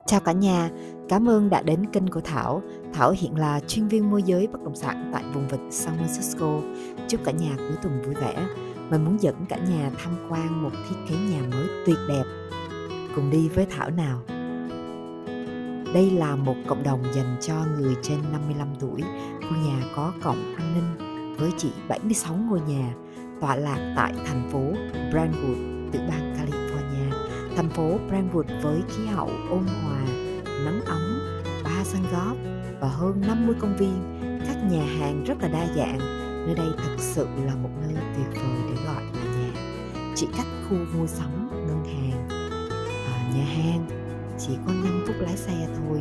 Chào cả nhà, cảm ơn đã đến kênh của Thảo. Thảo hiện là chuyên viên môi giới bất động sản tại vùng vịnh San Francisco. Chúc cả nhà cuối tuần vui vẻ. Mình muốn dẫn cả nhà tham quan một thiết kế nhà mới tuyệt đẹp. Cùng đi với Thảo nào. Đây là một cộng đồng dành cho người trên 55 tuổi. Khu nhà có cổng an ninh với chỉ 76 ngôi nhà, tọa lạc tại thành phố Brentwood, tiểu bang California. Thành phố Brentwood với khí hậu ôn hòa, nắng ấm, 3 sân golf và hơn 50 công viên, các nhà hàng rất là đa dạng. Nơi đây thật sự là một nơi tuyệt vời để gọi là nhà. Chỉ cách khu mua sắm, ngân hàng, nhà hàng chỉ có 5 phút lái xe thôi.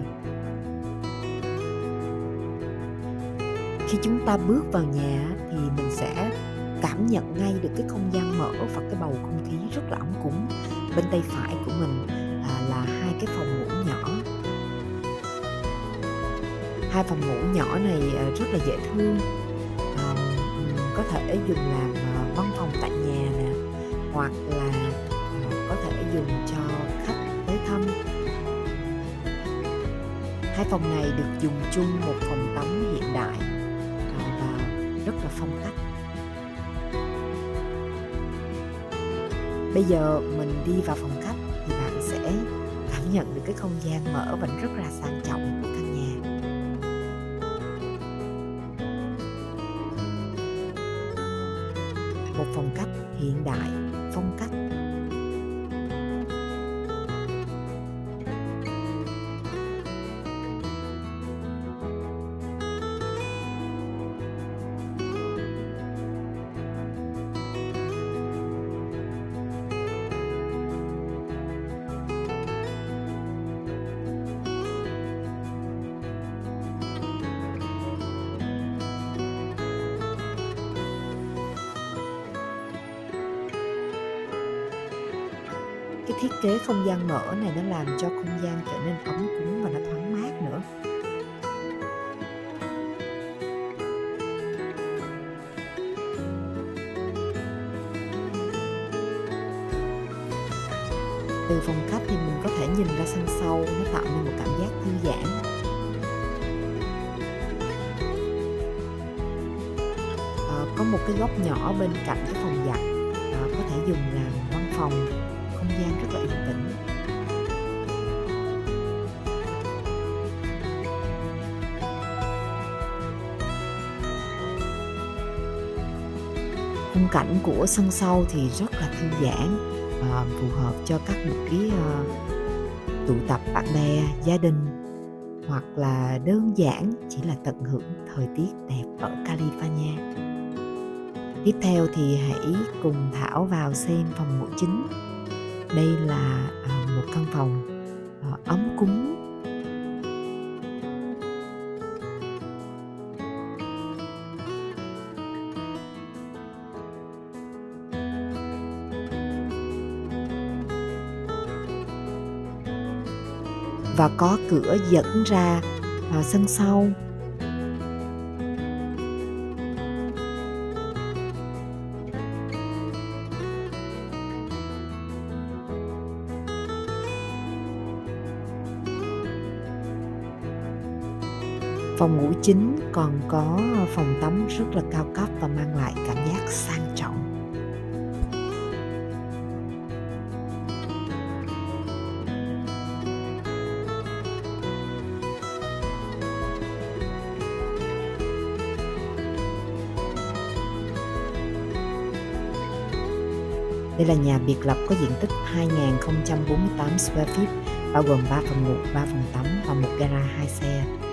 Khi chúng ta bước vào nhà thì mình sẽ cảm nhận ngay được cái không gian mở và cái bầu không khí rất là ấm cúng. Bên tay phải của mình là hai cái phòng ngủ nhỏ. Hai phòng ngủ nhỏ này rất là dễ thương. Có thể dùng làm văn phòng tại nhà nè, hoặc là có thể dùng cho khách tới thăm. Hai phòng này được dùng chung một phòng tắm hiện đại và rất là phong cách. Bây giờ mình đi vào phòng khách thì bạn sẽ cảm nhận được cái không gian mở và rất là sang trọng của căn nhà. Một phòng khách hiện đại, phong cách. Cái thiết kế không gian mở này nó làm cho không gian trở nên ấm cúng và nó thoáng mát nữa. Từ phòng khách thì mình có thể nhìn ra sân sau, nó tạo nên một cảm giác thư giãn. Có một cái góc nhỏ bên cạnh cái phòng giặt, có thể dùng làm văn phòng. Không gian rất là yên tĩnh. Khung cảnh của sân sau thì rất là thư giãn, phù hợp cho các buổi tụ tập bạn bè, gia đình, hoặc là đơn giản chỉ là tận hưởng thời tiết đẹp ở California. Tiếp theo thì hãy cùng Thảo vào xem phòng ngủ chính. Đây là một căn phòng ấm cúng. Và có cửa dẫn ra sân sau. Phòng ngủ chính còn có phòng tắm rất là cao cấp và mang lại cảm giác sang trọng. Đây là nhà biệt lập có diện tích 2.048 square feet, bao gồm 3 phòng ngủ, 3 phòng tắm và một gara 2 xe.